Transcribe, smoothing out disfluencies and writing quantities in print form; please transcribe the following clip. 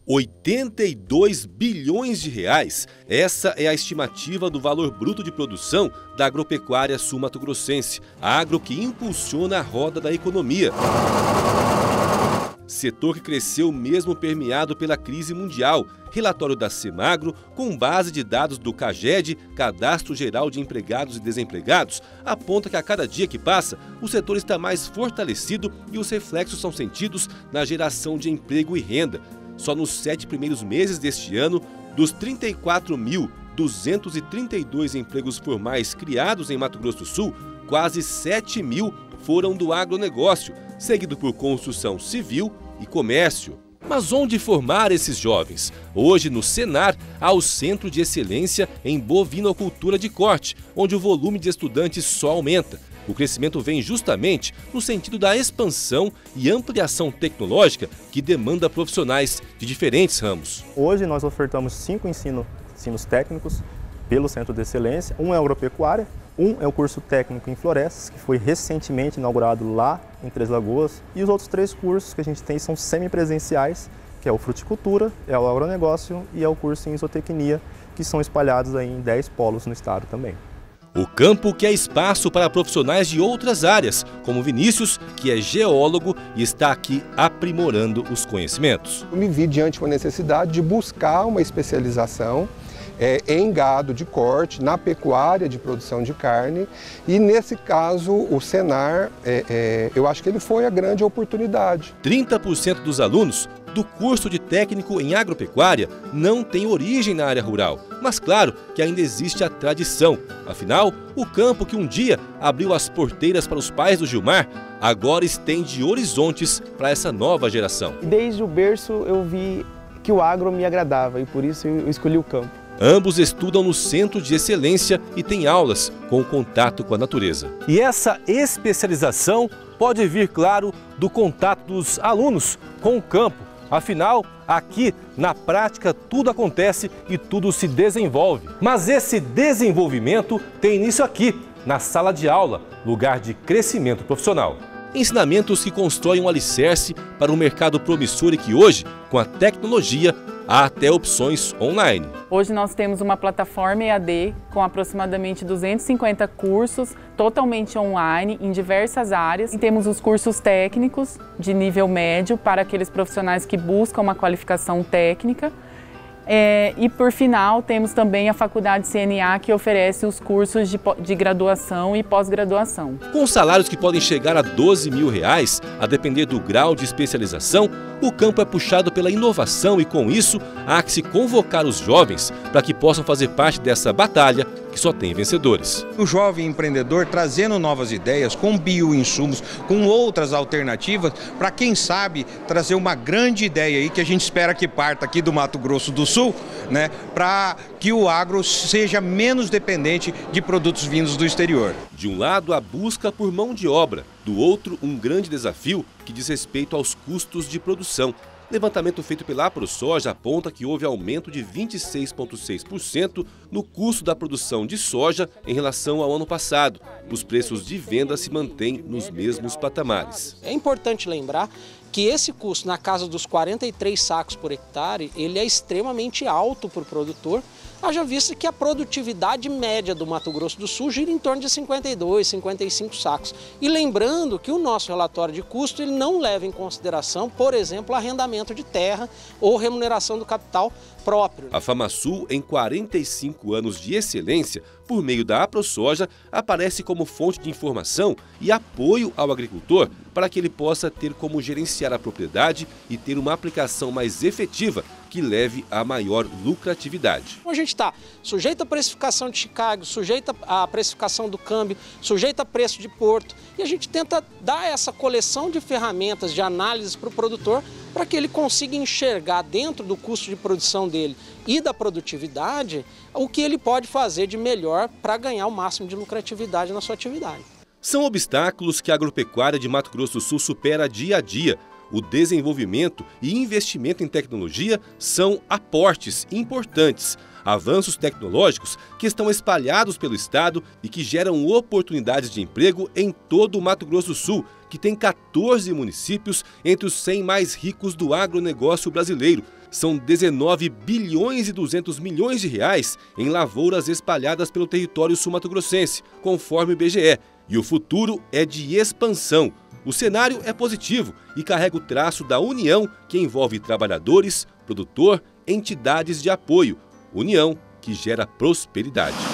82 bilhões de reais. Essa é a estimativa do valor bruto de produção da agropecuária sul-mato-grossense, agro que impulsiona a roda da economia. Setor que cresceu mesmo permeado pela crise mundial. Relatório da Semagro, com base de dados do CAGED, Cadastro Geral de Empregados e Desempregados, aponta que a cada dia que passa, o setor está mais fortalecido e os reflexos são sentidos na geração de emprego e renda. Só nos 7 primeiros meses deste ano, dos 34.232 empregos formais criados em Mato Grosso do Sul, quase 7 mil foram do agronegócio, seguido por construção civil e comércio. Mas onde formar esses jovens? Hoje, no Senar, há o Centro de Excelência em Bovinocultura de Corte, onde o volume de estudantes só aumenta. O crescimento vem justamente no sentido da expansão e ampliação tecnológica que demanda profissionais de diferentes ramos. Hoje nós ofertamos 5 ensinos técnicos pelo Centro de Excelência. Um é agropecuária, um é o curso técnico em florestas, que foi recentemente inaugurado lá em Três Lagoas. E os outros 3 cursos que a gente tem são semipresenciais, que é o fruticultura, é o agronegócio e é o curso em isotecnia, que são espalhados aí em 10 polos no estado também. O campo quer espaço para profissionais de outras áreas, como Vinícius, que é geólogo e está aqui aprimorando os conhecimentos. Eu me vi diante de uma necessidade de buscar uma especialização em gado de corte, na pecuária de produção de carne, e nesse caso o Senar, eu acho que ele foi a grande oportunidade. 30% dos alunos do curso de técnico em agropecuária não tem origem na área rural, mas claro que ainda existe a tradição. Afinal, o campo que um dia abriu as porteiras para os pais do Gilmar, agora estende horizontes para essa nova geração. Desde o berço eu vi que o agro me agradava e por isso eu escolhi o campo. Ambos estudam no Centro de Excelência e têm aulas com contato com a natureza. E essa especialização pode vir, claro, do contato dos alunos com o campo. Afinal, aqui, na prática, tudo acontece e tudo se desenvolve. Mas esse desenvolvimento tem início aqui, na sala de aula, lugar de crescimento profissional. Ensinamentos que constroem um alicerce para um mercado promissor e que hoje, com a tecnologia, há até opções online. Hoje nós temos uma plataforma EAD com aproximadamente 250 cursos totalmente online em diversas áreas. E temos os cursos técnicos de nível médio para aqueles profissionais que buscam uma qualificação técnica. E por final temos também a Faculdade CNA que oferece os cursos de graduação e pós-graduação. Com salários que podem chegar a R$12 mil, a depender do grau de especialização, o campo é puxado pela inovação e com isso há que se convocar os jovens para que possam fazer parte dessa batalha que só tem vencedores. O jovem empreendedor trazendo novas ideias com bioinsumos, com outras alternativas, para quem sabe trazer uma grande ideia aí que a gente espera que parta aqui do Mato Grosso do Sul, né, para que o agro seja menos dependente de produtos vindos do exterior. De um lado, a busca por mão de obra, do outro, um grande desafio que diz respeito aos custos de produção. Levantamento feito pela AproSoja aponta que houve aumento de 26,6% no custo da produção de soja em relação ao ano passado. Os preços de venda se mantêm nos mesmos patamares. É importante lembrar que esse custo, na casa dos 43 sacos por hectare, ele é extremamente alto para o produtor, haja vista que a produtividade média do Mato Grosso do Sul gira em torno de 52, 55 sacos. E lembrando que o nosso relatório de custo ele não leva em consideração, por exemplo, arrendamento de terra ou remuneração do capital próprio. A FamaSul, em 45 anos de excelência, por meio da AproSoja, aparece como fonte de informação e apoio ao agricultor para que ele possa ter como gerenciar a propriedade e ter uma aplicação mais efetiva que leve a maior lucratividade. A gente está sujeito à precificação de Chicago, sujeito à precificação do câmbio, sujeito a preço de porto e a gente tenta dar essa coleção de ferramentas de análise para o produtor para que ele consiga enxergar dentro do custo de produção dele e da produtividade o que ele pode fazer de melhor para ganhar o máximo de lucratividade na sua atividade. São obstáculos que a agropecuária de Mato Grosso do Sul supera dia a dia. O desenvolvimento e investimento em tecnologia são aportes importantes, avanços tecnológicos que estão espalhados pelo estado e que geram oportunidades de emprego em todo o Mato Grosso do Sul, que tem 14 municípios entre os 100 mais ricos do agronegócio brasileiro. São 19 bilhões e 200 milhões de reais em lavouras espalhadas pelo território sul-mato-grossense, conforme o IBGE, e o futuro é de expansão. O cenário é positivo e carrega o traço da união que envolve trabalhadores, produtor, entidades de apoio. União que gera prosperidade.